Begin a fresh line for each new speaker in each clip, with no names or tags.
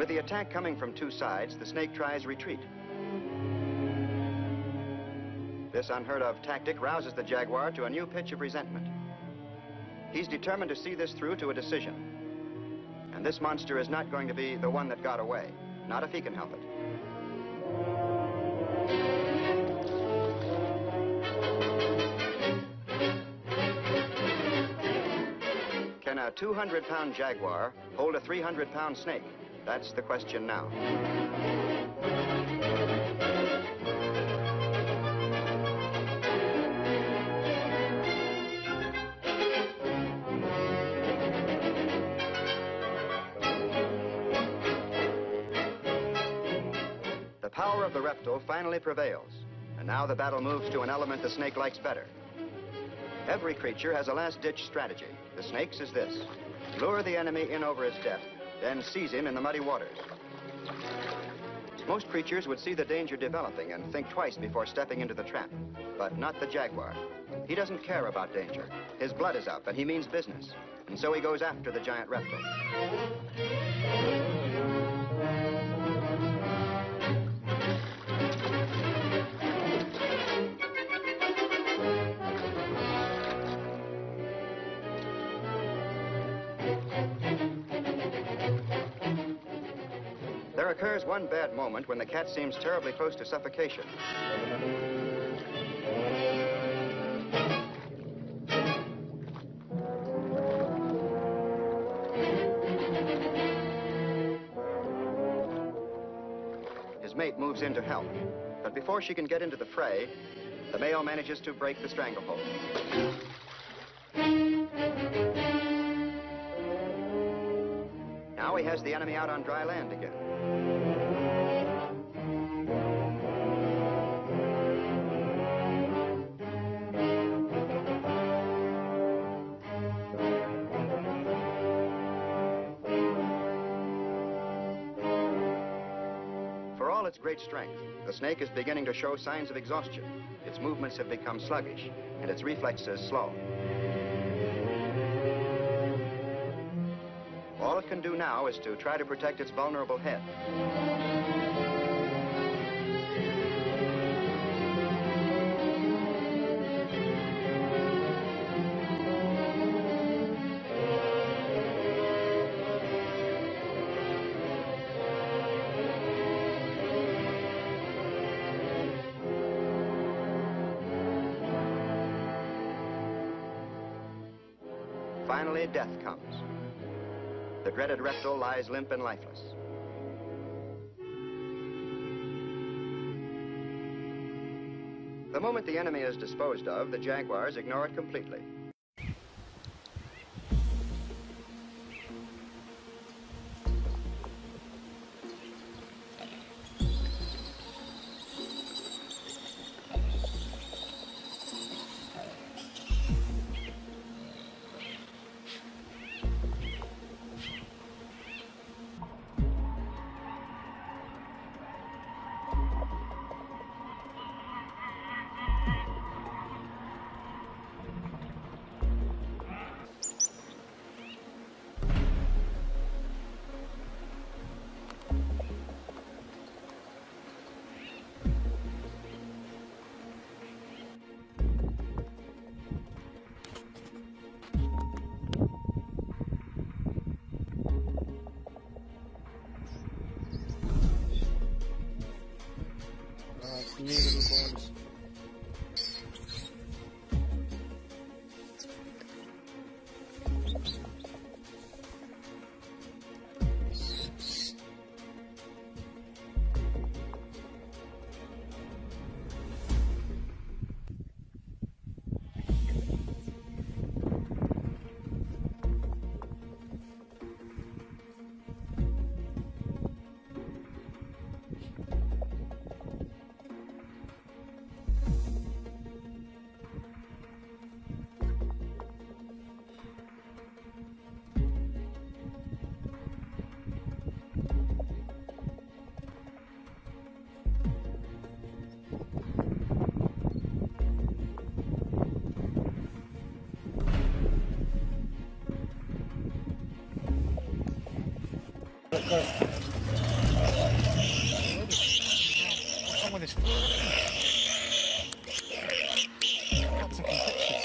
With the attack coming from two sides, the snake tries retreat. This unheard-of tactic rouses the jaguar to a new pitch of resentment. He's determined to see this through to a decision. And this monster is not going to be the one that got away, not if he can help it. Can a 200-pound jaguar hold a 300-pound snake? That's the question now. The power of the reptile finally prevails, and now the battle moves to an element the snake likes better. Every creature has a last-ditch strategy. The snake's is this: lure the enemy in over his depth, then seize him in the muddy waters. Most creatures would see the danger developing and think twice before stepping into the trap, but not the jaguar. He doesn't care about danger. His blood is up, and he means business, and so he goes after the giant reptile. There occurs one bad moment when the cat seems terribly close to suffocation. His mate moves in to help, but before she can get into the fray, the male manages to break the stranglehold. Now he has the enemy out on dry land again. For all its great strength, the snake is beginning to show signs of exhaustion. Its movements have become sluggish, and its reflexes slow. All it can do now is to try to protect its vulnerable head. Finally, death comes. The dreaded reptile lies limp and lifeless. The moment the enemy is disposed of, the jaguars ignore it completely.
with his foot. Cuts and conflictions.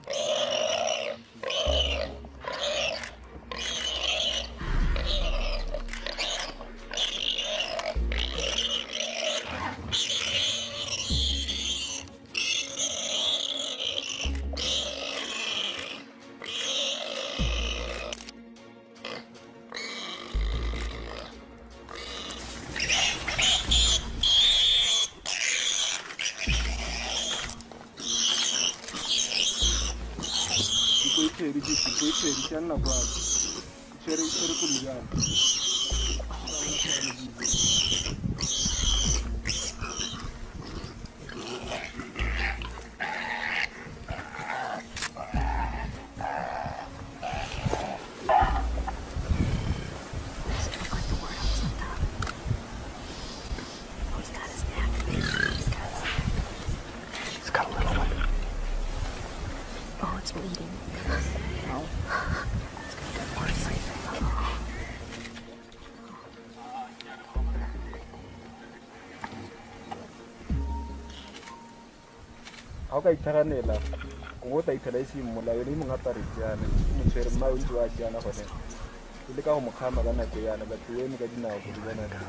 Ka ithaganela go ta ithela isi mola yone mo ngapare tsana mo tsere mma o ntwa tsana gone ile ka go mokgama ka nako yana batho eno ka dinao go bona ka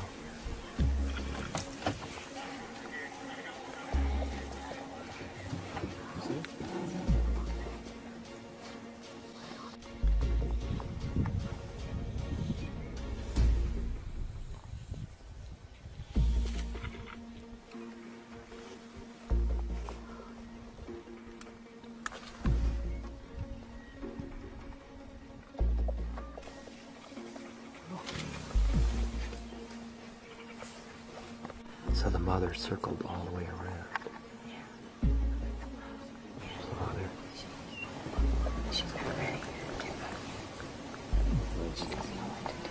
So the mother circled all the way around. Mother.
She's not ready. She doesn't know what to do.